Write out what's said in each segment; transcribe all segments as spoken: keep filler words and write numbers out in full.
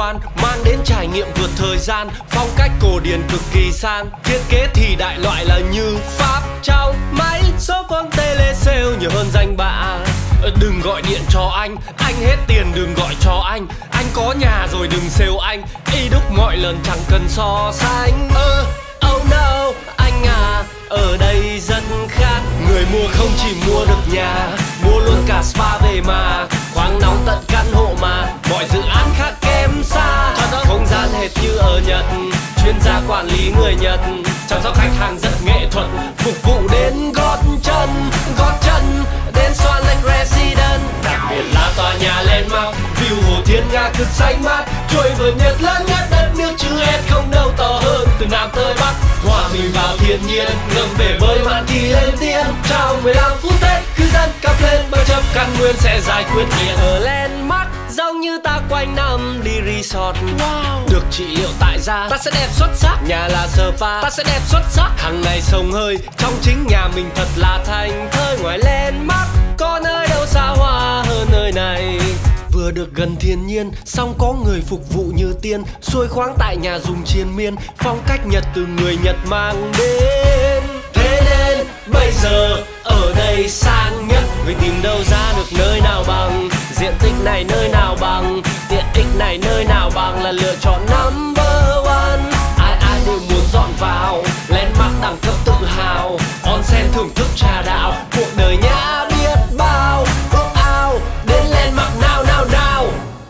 quan, mang đến trải nghiệm vượt thời gian. Phong cách cổ điển cực kỳ sang, thiết kế thì đại loại là như Pháp. Trong máy số phone tele sale nhiều hơn danh bạ. Đừng gọi điện cho anh, anh hết tiền đừng gọi cho anh. Anh có nhà rồi đừng sale anh, y đúc mọi lần chẳng cần so sánh. uh, Oh no, anh à, ở đây rất khác. Người mua không chỉ mua được nhà, mua luôn cả spa về mà. Khoáng nóng tận căn hộ mà, mọi dự án khác kém xa. Không gian hệt như ở Nhật, chuyên gia quản lý người Nhật. Chăm sóc khách hàng rất nghệ thuật, phục vụ đến gót chân. Gót chân đến Swan Lake Residence. Đặc biệt là tòa nhà landmark, view hồ Thiên Nga cực xanh mát. Chuỗi vườn Nhật lớn nhất đất nước chứ hết không đâu to hơn. Từ Nam tới Bắc, hòa mình vào thiên nhiên, ngâm bể bơi mạn thì lên tiên. Trong mười lăm phút Tết, cư dân cặp lên bất chấp căn nguyên sẽ giải quyết nghiện. Ở landmark giống như ta quanh năm đi resort. Wow. Được trị liệu tại gia, ta sẽ đẹp xuất sắc. Nhà là spa, ta sẽ đẹp xuất sắc. Hàng ngày sông hơi, trong chính nhà mình thật là thành thơi. Ngoài landmark có nơi đâu xa hoa hơn nơi này. Vừa được gần thiên nhiên, song có người phục vụ như tiên. Xuôi khoáng tại nhà dùng triền miên, phong cách Nhật từ người Nhật mang đến. Thế nên bây giờ ở đây sang nhất, người tìm đâu ra được nơi nào bằng. Diện tích này nơi nào bằng, tiện ích này nơi nào bằng là lựa chọn number one. Ai ai đều muốn dọn vào, landmark đẳng cấp tự hào. Onsen thưởng thức trà đạo, cuộc đời nhã biết bao. Ước ao đến landmark nào nào nào.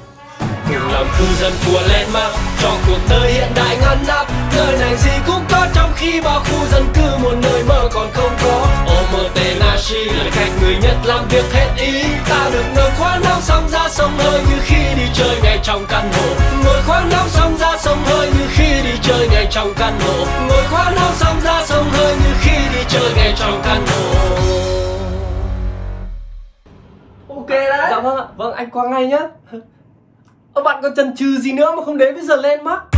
Cùng làm cư dân của landmark, cho cuộc đời hiện đại ngăn nắp. Nơi này gì cũng có trong khi bao khu dân cư một nơi mơ còn không có. Omotenashi là khách người Nhật làm việc hết ý. Ta được ngồi khoan nóng sóng ra sông hơi như khi đi chơi ngay trong căn hộ. Ngồi khoan nóng sóng ra sông hơi như khi đi chơi ngay trong căn hộ. Ngồi khoan nóng sóng ra sông hơi như khi đi chơi ngay trong căn hộ. Ok đấy. Dạ vâng ạ, vâng anh qua ngay nhá. Ơ bạn có chần chừ gì nữa mà không đến với giờ landmark?